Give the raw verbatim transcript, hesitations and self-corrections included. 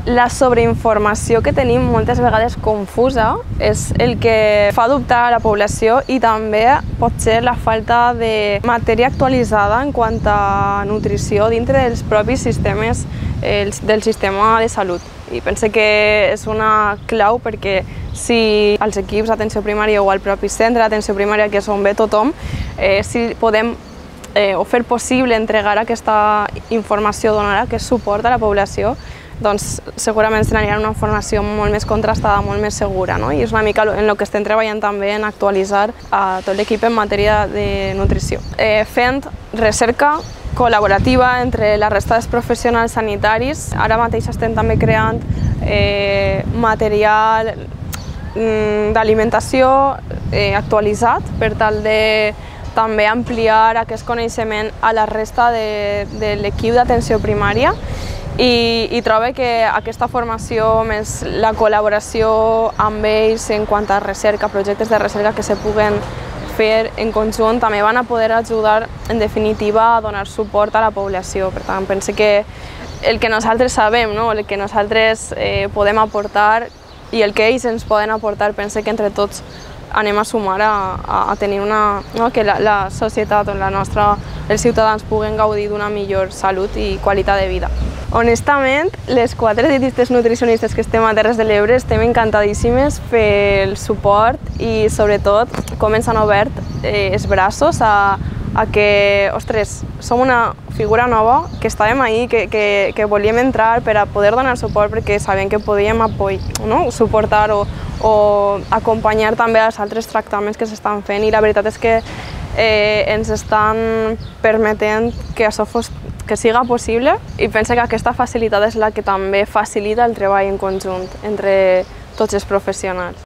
La sobreinformació que tenim moltes vegades confusa és el que fa dubtar a la població i també pot ser la falta de matèria actualitzada en quant a nutrició dintre dels propis sistemes del sistema de salut. I pense que és una clau perquè si els equips d'atenció primària o el propi centre d'atenció primària, que és on ve tothom, eh, si podem eh, o fer possible entregar aquesta informació, donar aquest suport a la població, doncs segurament tindran una formació molt més contrastada, molt més segura, no? I és una mica en el que estem treballant també en actualitzar a tot l'equip en matèria de nutrició. Eh, fent recerca col·laborativa entre la resta dels professionals sanitaris. Ara mateix estem també creant eh, material d'alimentació eh, actualitzat per tal de també ampliar aquest coneixement a la resta de, de l'equip d'atenció primària. I, i trobo que aquesta formació més la col·laboració amb ells en quant a recerca, projectes de recerca que se puguen fer en conjunt, també van a poder ajudar en definitiva a donar suport a la població. Per tant, penso que el que nosaltres sabem, no? El que nosaltres eh, podem aportar i el que ells ens poden aportar, penso que entre tots anem a sumar a, a, a tenir una, no? que la, la societat o la nostra, els ciutadans puguen gaudir d'una millor salut i qualitat de vida. Honestament, les quatre dietistes nutricionistes que estem a Terres de l'Ebre estem encantadíssimes pel suport i sobretot com ens han obert eh, els braços a, a que, ostres, som una figura nova, que estàvem ahí, que, que, que volíem entrar per a poder donar suport perquè sabíem que podíem apoy, no? suportar o, o acompanyar també els altres tractaments que s'estan fent i la veritat és que eh, ens estan permetent que això fos que siga possible i penso que aquesta facilitat és la que també facilita el treball en conjunt entre tots els professionals.